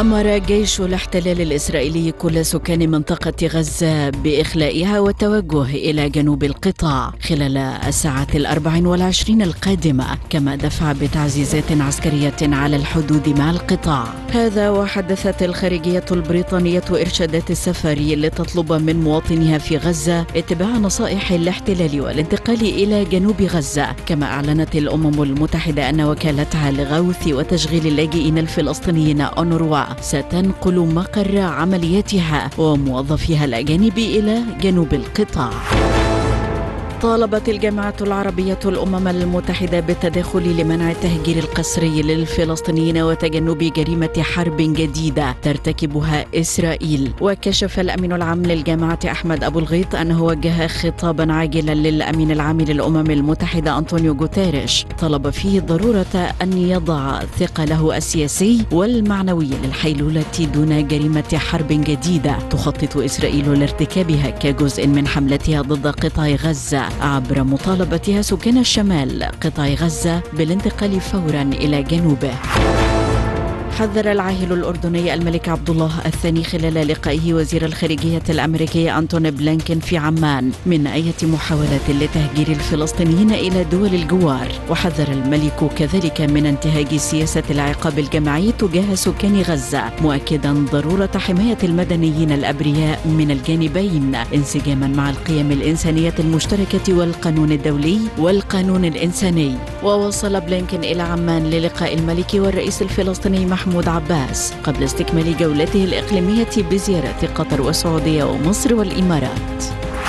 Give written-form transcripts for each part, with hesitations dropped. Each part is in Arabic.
أمر جيش الاحتلال الإسرائيلي كل سكان منطقة غزة بإخلائها والتوجه إلى جنوب القطاع خلال الساعات 24 القادمة، كما دفع بتعزيزات عسكرية على الحدود مع القطاع. هذا وحدثت الخارجية البريطانية إرشادات السفر لتطلب من مواطنيها في غزة اتباع نصائح الاحتلال والانتقال إلى جنوب غزة. كما أعلنت الأمم المتحدة أن وكالتها لغوث وتشغيل اللاجئين الفلسطينيين أونروا ستنقل مقر عملياتها وموظفيها الأجانب إلى جنوب القطاع. طالبت الجامعة العربية الأمم المتحدة بالتدخل لمنع التهجير القسري للفلسطينيين وتجنب جريمة حرب جديدة ترتكبها إسرائيل. وكشف الأمين العام للجامعة أحمد أبو الغيط أنه وجه خطابا عاجلا للأمين العام للأمم المتحدة أنطونيو غوتيريش طلب فيه ضرورة أن يضع ثقله السياسي والمعنوي للحيلولة دون جريمة حرب جديدة تخطط إسرائيل لارتكابها كجزء من حملتها ضد قطاع غزة، عبر مطالبتها سكان الشمال قطاع غزة بالانتقال فورا إلى جنوبه. حذر العاهل الأردني الملك عبد الله الثاني خلال لقائه وزير الخارجية الأمريكي أنتوني بلينكن في عمان من أي محاولة لتهجير الفلسطينيين إلى دول الجوار. وحذر الملك كذلك من انتهاج سياسة العقاب الجماعي تجاه سكان غزة، مؤكدا ضرورة حماية المدنيين الأبرياء من الجانبين انسجاما مع القيم الإنسانية المشتركة والقانون الدولي والقانون الإنساني. ووصل بلينكن إلى عمان للقاء الملك والرئيس الفلسطيني محمود عباس قبل استكمال جولته الإقليمية بزيارة قطر والسعودية ومصر والإمارات.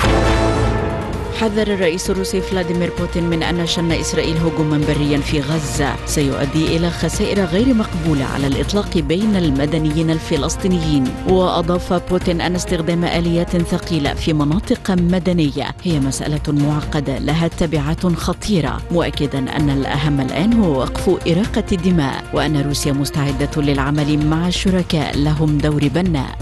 حذر الرئيس الروسي فلاديمير بوتين من أن شن إسرائيل هجوما بريا في غزة سيؤدي إلى خسائر غير مقبولة على الإطلاق بين المدنيين الفلسطينيين. وأضاف بوتين أن استخدام آليات ثقيلة في مناطق مدنية هي مسألة معقدة لها تبعات خطيرة، مؤكدا أن الأهم الآن هو وقف إراقة الدماء وأن روسيا مستعدة للعمل مع شركاء لهم دور بناء.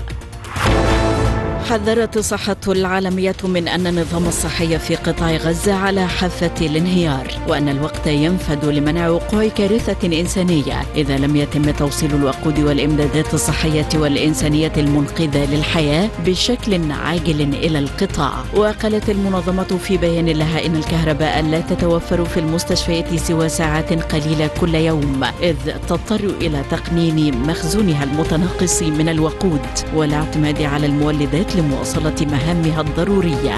حذرت الصحة العالمية من أن النظام الصحي في قطاع غزة على حافة الانهيار، وأن الوقت ينفد لمنع وقوع كارثة إنسانية إذا لم يتم توصيل الوقود والإمدادات الصحية والإنسانية المنقذة للحياة بشكل عاجل إلى القطاع. وقالت المنظمة في بيان لها إن الكهرباء لا تتوفر في المستشفيات سوى ساعات قليلة كل يوم، إذ تضطر إلى تقنين مخزونها المتناقص من الوقود والاعتماد على المولدات لمواصلة مهامها الضرورية.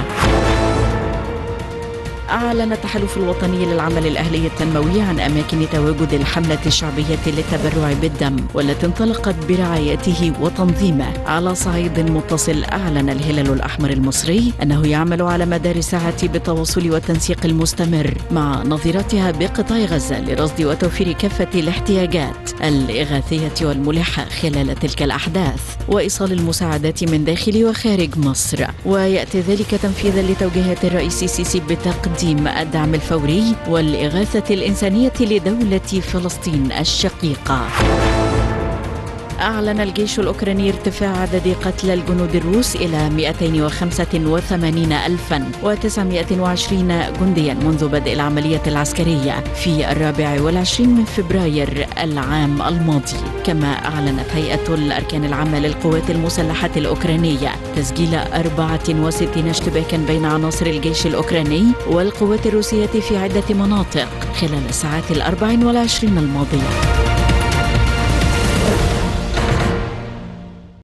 أعلن التحالف الوطني للعمل الأهلي التنموي عن أماكن تواجد الحملة الشعبية للتبرع بالدم والتي انطلقت برعايته وتنظيمه. على صعيد متصل، أعلن الهلال الأحمر المصري أنه يعمل على مدار الساعة بالتواصل والتنسيق المستمر مع نظيرتها بقطاع غزة لرصد وتوفير كافة الاحتياجات الإغاثية والملحة خلال تلك الأحداث وإيصال المساعدات من داخل وخارج مصر. ويأتي ذلك تنفيذا لتوجيهات الرئيس السيسي بتقديم الدعم الفوري والإغاثة الإنسانية لدولة فلسطين الشقيقة. أعلن الجيش الأوكراني ارتفاع عدد قتلى الجنود الروس إلى 285,920 جنديا منذ بدء العملية العسكرية في 24 من فبراير العام الماضي. كما أعلنت هيئة الأركان العامة للقوات المسلحة الأوكرانية تسجيل 64 اشتباكا بين عناصر الجيش الأوكراني والقوات الروسية في عدة مناطق خلال الساعات 24 الماضية.